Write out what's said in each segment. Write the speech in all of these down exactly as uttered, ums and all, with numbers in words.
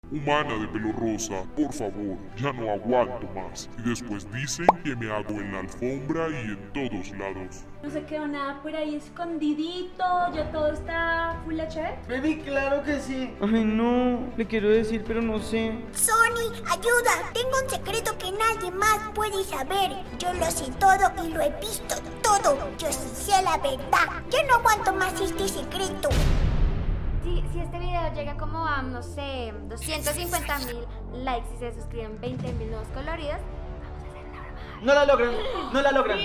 Humana de pelo rosa, por favor, ya no aguanto más. Y después dicen que me hago en la alfombra y en todos lados. No se quedó nada por ahí escondidito, ya todo está full H D. Baby, claro que sí. Ay, no, le quiero decir, pero no sé. Sony, ayuda, tengo un secreto que nadie más puede saber. Yo lo sé todo y lo he visto todo. Yo sí sé la verdad. Yo no aguanto más este secreto. Si, si este video llega como a, no sé, doscientos cincuenta mil likes y se suscriben veinte mil nuevos coloridos, vamos a hacer normal. No la logran, no la logran.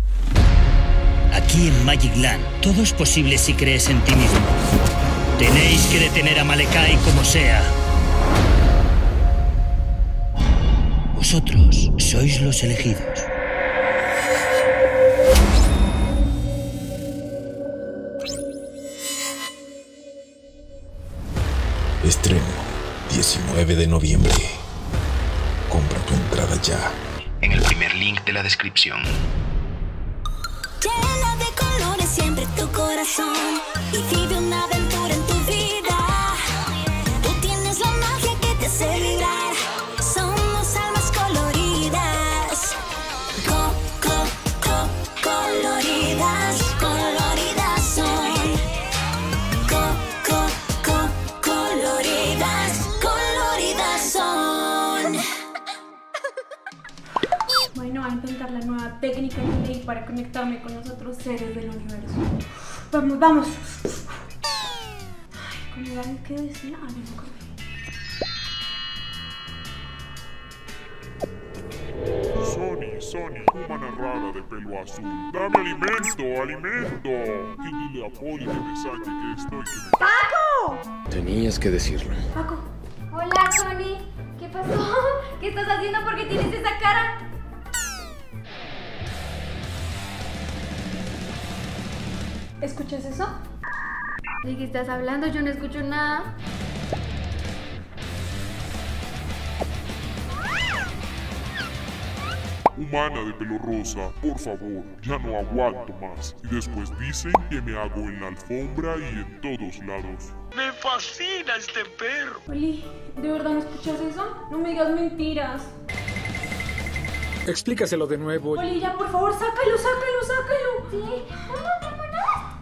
Aquí en Magic Land, todo es posible si crees en ti mismo. Tenéis que detener a Malekai como sea. Vosotros sois los elegidos. Estreno diecinueve de noviembre. Compra tu entrada ya en el primer link de la descripción. Llena de colores siempre tu corazón y vive una aventura en tu vida. Tú tienes la magia que te hace vibrar. Somos almas coloridas. Co, co, co, coloridas. Coloridas son. Co, co, co, coloridas. Coloridas son. Bueno, a intentar la nueva técnica que leí para conectarme con los otros seres del universo. Vamos, vamos. Ay, ¿cómo era el que decía? Ah, no me acuerdo. Sony, Sony, humana rara de pelo azul. Dame alimento, alimento. Y dile a Poli que me saque que estoy que me... ¡Paco! Tenías que decirlo. Paco. Hola, Sony. ¿Qué pasó? ¿Qué estás haciendo? ¿Por qué tienes esa cara? ¿Escuchas eso? ¿De qué estás hablando? Yo no escucho nada. Humana de pelo rosa, por favor, ya no aguanto más. Y después dicen que me hago en la alfombra y en todos lados. Me fascina este perro. Oli, ¿de verdad no escuchas eso? No me digas mentiras. Explícaselo de nuevo. Oli, ya por favor, sácalo, sácalo, sácalo. ¿Sí? No, no tengo nada.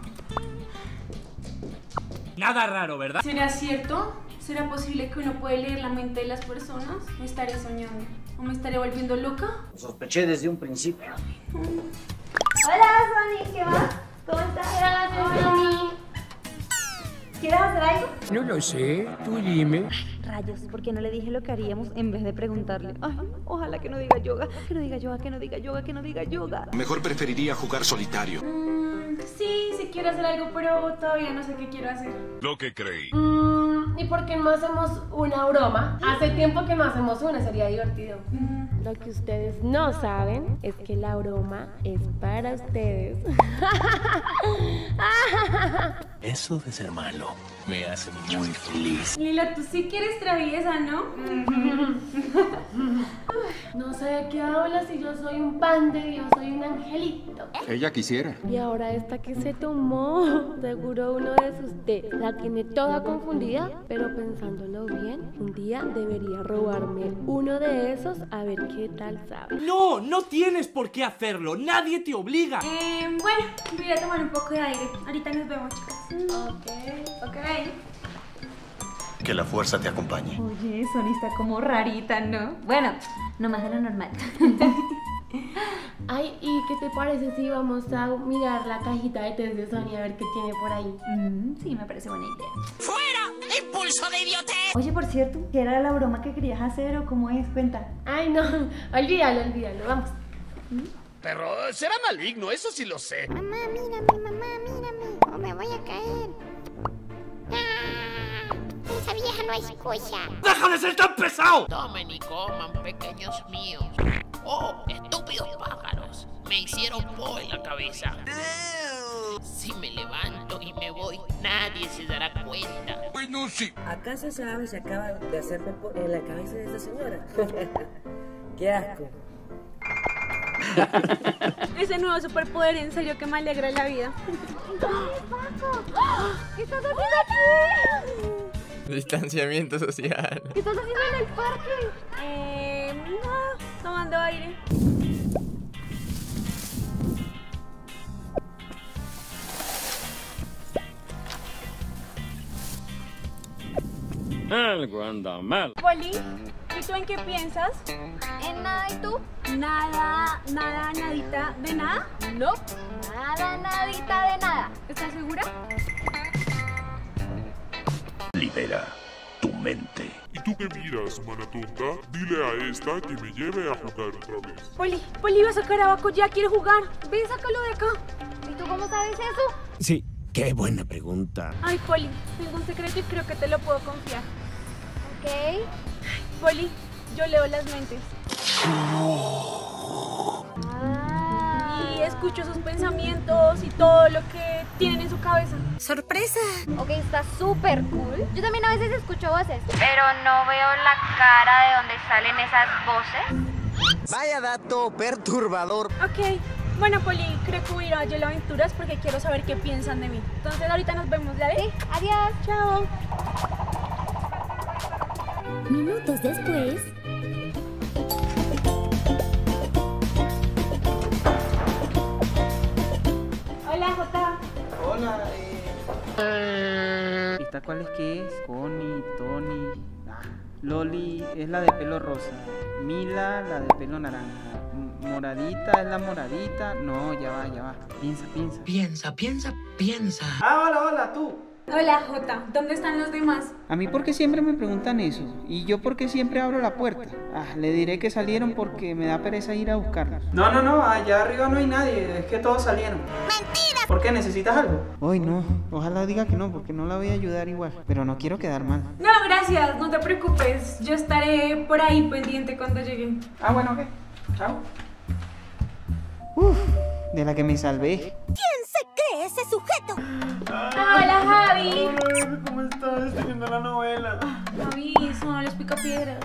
Nada raro, ¿verdad? ¿Será cierto? ¿Será posible que uno puede leer la mente de las personas? ¿O estaré soñando? ¿O me estaré volviendo loca? Sospeché desde un principio. Hola, Sony. ¿Qué más? ¿Cómo estás? Hola, Sony. ¿Quieres hacer algo? No lo sé, tú dime. Rayos, ¿por qué no le dije lo que haríamos en vez de preguntarle? Ay, ojalá que no diga yoga, que no diga yoga, que no diga yoga, que no diga yoga. Mejor preferiría jugar solitario. Mm, sí, sí quiero hacer algo, pero todavía no sé qué quiero hacer. Lo que creí. Mm, ¿y por qué no hacemos una broma? Hace tiempo que no hacemos una, sería divertido. Mm. Lo que ustedes no saben es que la broma es para ustedes. Eso de ser malo me hace muy feliz. Lila, tú sí que eres traviesa, ¿no? No sé de qué hablas si yo soy un pan de Dios, soy un angelito. Ella quisiera. Y ahora esta que se tomó, seguro uno de sus la tiene toda confundida, pero pensándolo bien, un día debería robarme uno de esos a ver qué tal sabe. No, no tienes por qué hacerlo. Nadie te obliga. Eh, bueno, voy a tomar un poco de aire. Ahorita nos vemos, chicas. Ok, ok. Que la fuerza te acompañe. Oye, Sony está como rarita, ¿no? Bueno, no más de lo normal. Ay, ¿y qué te parece si vamos a mirar la cajita de test de Sony a ver qué tiene por ahí? Mm, sí, me parece buena idea. ¡Fuera! ¡Impulso de idiotez! Oye, por cierto, ¿qué era la broma que querías hacer o cómo es? Cuenta. Ay, no, olvídalo, olvídalo, vamos. Pero será maligno, eso sí lo sé. Mamá, mírame, mamá, mírame. O me voy a caer. ¡Ah! Esa vieja no escucha. ¡Deja de ser tan pesado! Tomen y coman, pequeños míos. Oh, estúpidos pájaros. Me hicieron po en la cabeza. Si me levanto y me voy, nadie se dará cuenta. Bueno, sí. ¿Acaso sabe se acaba de hacer popo en la cabeza de esa señora? ¡Qué asco! Ese nuevo superpoder, en serio, que me alegra la vida. ¡Paco! ¿Qué estás haciendo aquí? Distanciamiento social. ¿Qué estás haciendo en el parque? Eh, no, tomando aire. Algo anda mal. Poli, ¿y tú en qué piensas? En nada, ¿y tú? Nada, nada, nadita, ¿de nada? No, nada, nadita de nada. ¿Estás segura? Libera tu mente. ¿Y tú qué miras, mana tonta? Dile a esta que me lleve a jugar otra vez. Poli, Poli va a sacar a Baco, ya quiere jugar. Ven, sácalo de acá. ¿Y tú cómo sabes eso? Sí, qué buena pregunta. Ay, Poli, tengo un secreto y creo que te lo puedo confiar. Ok. Poli, yo leo las mentes. Ah. Y escucho sus pensamientos y todo lo que tienen en su cabeza. ¡Sorpresa! Ok, está súper cool. Yo también a veces escucho voces, pero no veo la cara de donde salen esas voces. Vaya dato perturbador. Ok. Bueno, Poli, creo que voy a ir a Yelo Aventuras porque quiero saber qué piensan de mí. Entonces ahorita nos vemos, ¿ya ves? Sí, adiós. Chao. Minutos después... Hola, Jota. Hola, eh... ¿Esta cuál es que es? Connie, Tony... Ah, Loli es la de pelo rosa. Mila, la de pelo naranja. Moradita es la moradita. No, ya va, ya va. Piensa, piensa. Piensa, piensa, piensa. Ah, hola, hola, tú. Hola, Jota. ¿Dónde están los demás? A mí porque siempre me preguntan eso. Y yo porque siempre abro la puerta. Ah, le diré que salieron porque me da pereza ir a buscarlos. No, no, no, allá arriba no hay nadie. Es que todos salieron. ¡Mentira! ¿Por qué? ¿Necesitas algo? Ay, no. Ojalá diga que no, porque no la voy a ayudar igual. Pero no quiero quedar mal. No, gracias. No te preocupes. Yo estaré por ahí pendiente cuando lleguen. Ah, bueno, ok. Chao. Uf, de la que me salvé. ¿Quién se cree ese sujeto? Hola, Javi. Hola, ¿cómo estás? Estoy viendo la novela. Javi, son los picapiedras.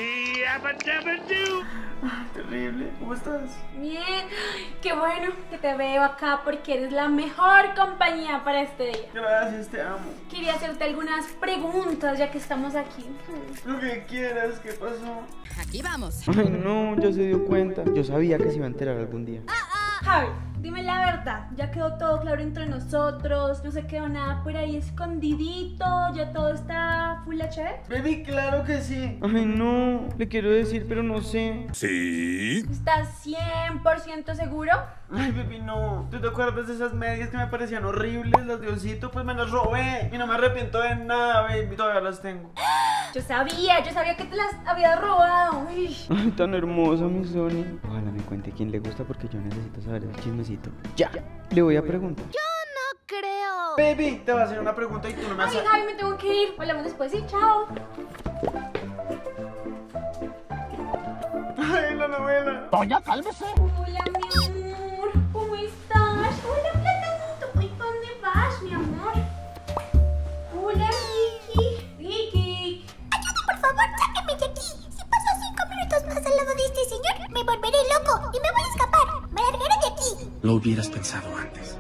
Ah, terrible. ¿Cómo estás? Bien. Qué bueno que te veo acá porque eres la mejor compañía para este día. Gracias, te amo. Quería hacerte algunas preguntas ya que estamos aquí. Lo que quieras, ¿qué pasó? Aquí vamos. Ay, no, ya se dio cuenta. Yo sabía que se iba a enterar algún día. Javi, dime la verdad. Ya quedó todo claro entre nosotros. No se quedó nada por ahí escondidito. Ya todo está full H D. Baby, claro que sí. Ay, no. Le quiero decir, pero no sé. Sí. ¿Estás cien por ciento seguro? Ay, baby, no. ¿Tú te acuerdas de esas medias que me parecían horribles? Las de osito, pues me las robé. Y no me arrepiento de nada, baby. Todavía las tengo. Yo sabía, yo sabía que te las había robado. Uy. Ay, tan hermosa mi Sony. Ojalá me cuente quién le gusta porque yo necesito saber el chismecito. Ya, le voy a preguntar. Yo no creo. Baby, te voy a hacer una pregunta y tú no me Ay, haces. Javi, me tengo que ir. Hablamos después, sí, chao. Ay, la novela. Doña, cálmese. Hola, mi amor. ¿Cómo estás? Hola, Platanito. ¿Y dónde vas, mi amor? Hola, Vicky. Vicky. Ayuda, por favor, sáquenme de aquí. Si paso cinco minutos más al lado de este señor, me volveré loco y me voy a escapar. Me largaré de aquí. Lo hubieras pensado antes.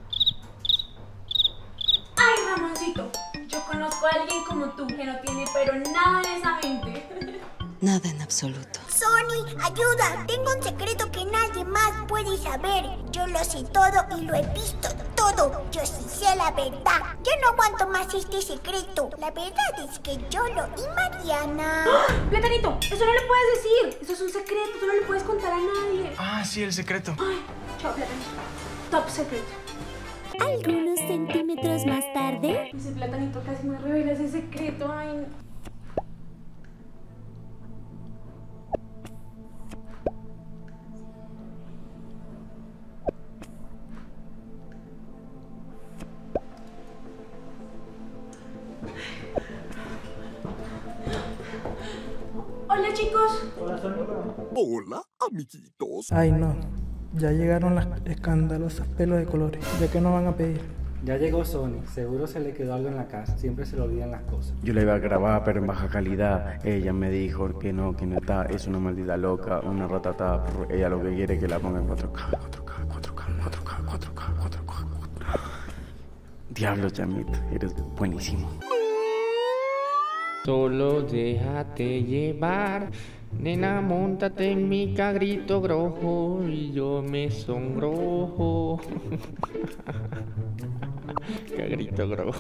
Ay, Ramoncito. Yo conozco a alguien como tú que no tiene pero nada en esa mente. Nada en absoluto. Sony, ayuda. Tengo un secreto que nadie más puede saber. Yo lo sé todo y lo he visto todo. Yo sí sé la verdad. Yo no aguanto más este secreto. La verdad es que Yolo y Mariana... ¡Ah! Platanito, eso no le puedes decir. Eso es un secreto, eso no le puedes contar a nadie. Ah, sí, el secreto. Ay, chao, Platanito. Top secret. Algunos centímetros más tarde... Ese Platanito casi me revela ese secreto. Ay, no. Hola, chicos. Hola, amiguitos. Ay, no. Ya llegaron las escandalosas pelos de colores. ¿De qué nos van a pedir? Ya llegó Sony, seguro se le quedó algo en la casa, siempre se le olvidan las cosas. Yo la iba a grabar, pero en baja calidad. Ella me dijo que no, que no está, es una maldita loca, una ratata. Ella lo que quiere es que la ponga en cuatro K, cuatro K, cuatro K, cuatro K, cuatro K, cuatro K. Diablo, chamito, eres buenísimo. Solo déjate llevar. Nena, móntate en mi cagrito grojo y yo me sonrojo. Cagrito grojo.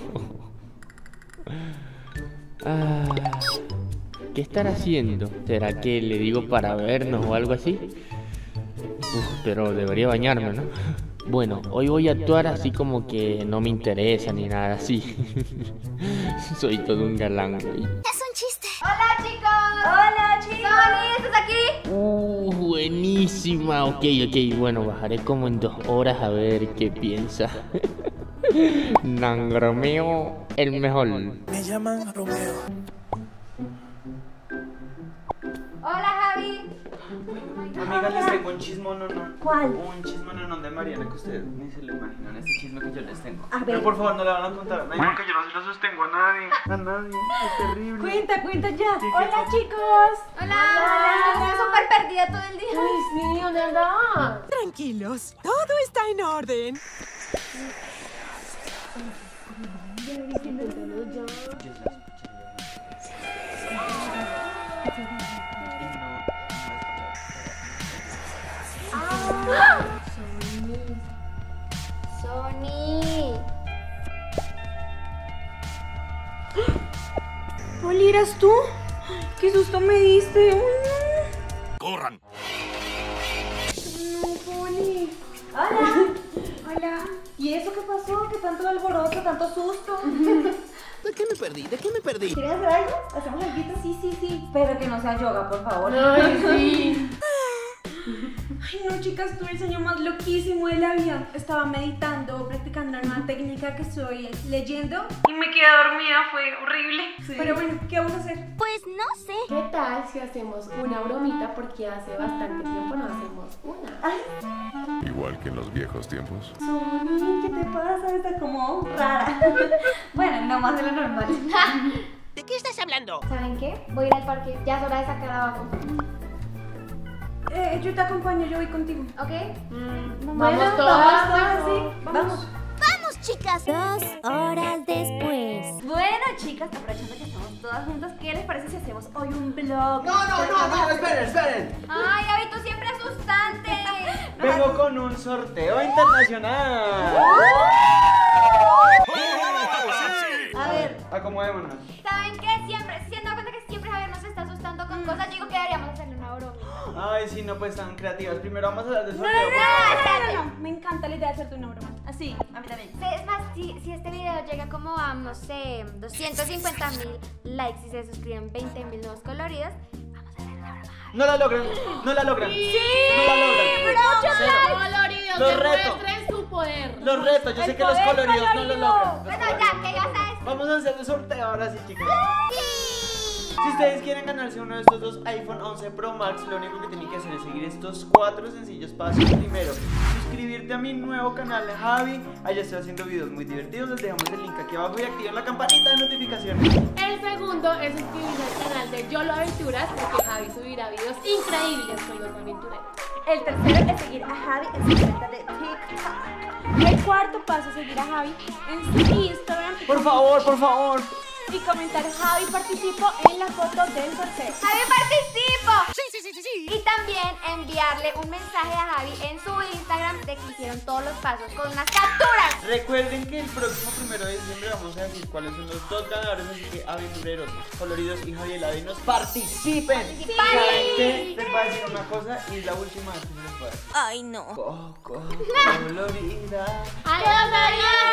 Ah, ¿qué estará haciendo? ¿Será que le digo para vernos o algo así? Uf, pero debería bañarme, ¿no? Bueno, hoy voy a actuar así como que no me interesa ni nada así. Soy todo un galán, güey. Es un chiste. Hola, chicos. Hola, chicos. Sony, ¿estás aquí? Uh, buenísima. Ok, ok, bueno, bajaré como en dos horas a ver qué piensa. Nangromeo, el mejor. Me llaman Romeo. Hola, Javi. Amiga, les tengo un chismo, no, no. ¿Cuál? Un chismo, no, no, de Mariana, que ustedes ni se lo imaginan, este chisme que yo les tengo. A ver. Pero por favor, no le van a contar a nadie, porque yo no se lo sostengo a nadie. A nadie, es terrible. Cuenta, cuenta ya. Sí, Hola, sí. chicos. Hola. Hola. Estoy súper perdida todo el día. Ay, sí, ¿dónde andaba? Tranquilos, todo está en orden. Ah. Sony. Poli, ¿eras tú? ¡Qué susto me diste! ¡Uy, no! ¡Corran! No, Poli. Hola. Hola. ¿Y eso qué pasó? ¿Qué tanto alboroto, tanto susto? ¿De qué me perdí? ¿De qué me perdí? ¿Quieres hacer algo? ¿Hacemos algo? Sí, sí, sí. Pero que no sea yoga, por favor. Ay, sí. Ay, no, chicas, tuve el sueño más loquísimo de la vida. Estaba meditando, practicando una técnica que estoy leyendo y me quedé dormida, fue horrible. Sí. Pero bueno, ¿qué vamos a hacer? Pues no sé. ¿Qué tal si hacemos una bromita? Porque hace bastante tiempo no hacemos una. Ay, Igual que en los viejos tiempos. Sony, ¿qué te pasa? Está como rara. Bueno, no más de lo normal. ¿De qué estás hablando? ¿Saben qué? Voy a ir al parque. Ya es hora de sacar abajo. Eh, yo te acompaño, yo voy contigo. ¿Ok? Mm, Vamos bueno, todas, vamos todas, mejor. sí. Vamos. Vamos, chicas. Dos horas después. Bueno, chicas, aprovechando que estamos todas juntas, ¿qué les parece si hacemos hoy un vlog? No, no, no, no, esperen, esperen. Ay, Gaby, tú siempre asustante. Vengo con un sorteo internacional. A ver, Acomodémonos. ¿saben qué? Siempre, si se han dado cuenta que siempre Javier nos está asustando con cosas, yo digo que deberíamos hacerle una broma. Ay, sí, no, pues tan creativas. Primero vamos a hablar del No, sorteo. no, por favor. no, no, no, no. Me encanta la idea de hacerte una broma. Así, a mí también. Sí, es más, si, si este video llega como a, no sé, doscientos cincuenta mil likes y se suscriben veinte mil nuevos coloridos, vamos a hacer una broma. No la logran, no la logran. Sí, no la logran. muchos Cero. coloridos, Los reto. demuestren su poder. Los retos, yo sé que los poder coloridos no lo colorido. logran. Los Bueno, coloridos. ya, ¿qué ibas a decir? Vamos a hacer el sorteo ahora sí, chicas. Si ustedes quieren ganarse uno de estos dos iPhone once Pro Max, lo único que tienen que hacer es seguir estos cuatro sencillos pasos. Primero, suscribirte a mi nuevo canal Javi. Allá estoy haciendo videos muy divertidos. Les dejamos el link aquí abajo y activen la campanita de notificaciones. El segundo es suscribirse al canal de Yolo Aventuras, porque Javi subirá videos increíbles con los aventureros. El tercero es seguir a Javi en su cuenta de TikTok. Y el cuarto paso es seguir a Javi en su Instagram. Por favor, por favor. Y comentar Javi participo en la foto del sorteo. ¡Javi participo! Sí, sí, sí, sí, sí. Y también enviarle un mensaje a Javi en su Instagram de que hicieron todos los pasos con unas capturas. Recuerden que el próximo primero de diciembre vamos a decir cuáles son los dos ganadores, así que aventureros, coloridos y Javi Ladinos participen. ¡Participen! ¿Saben qué? Les voy a decir una cosa y es la última vez que se les puede. Ay, no. Coco, colorida. ¡Adiós, adiós!